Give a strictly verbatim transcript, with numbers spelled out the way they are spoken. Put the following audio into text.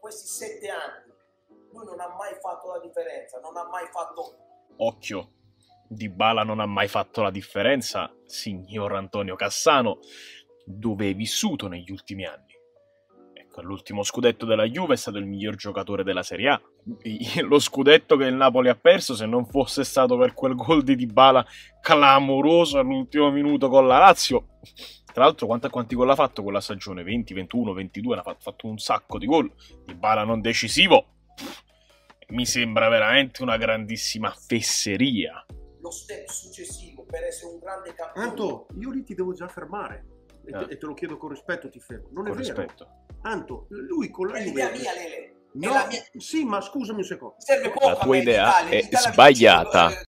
questi sette anni lui non ha mai fatto la differenza, non ha mai fatto... Occhio, Dybala non ha mai fatto la differenza, signor Antonio Cassano, dove hai vissuto negli ultimi anni. Ecco, all'ultimo scudetto della Juve è stato il miglior giocatore della Serie A. Lo scudetto che il Napoli ha perso, se non fosse stato per quel gol di Dybala clamoroso all'ultimo minuto con la Lazio. Tra l'altro, quanti, quanti gol ha fatto quella stagione? venti, ventuno, ventidue, ha fatto, fatto un sacco di gol. Dybala non decisivo. Mi sembra veramente una grandissima fesseria. Lo step successivo per essere un grande campione. Anto, io lì ti devo già fermare. E te, Ah. e te lo chiedo con rispetto, ti fermo. Non Con è vero. rispetto. Anto, lui con la È l'idea Juventus... mia, Lele. È No, la mia... sì, ma scusami un secondo. Serve poco La a tua me idea l'Italia, è l'Italia sbagliata. vince,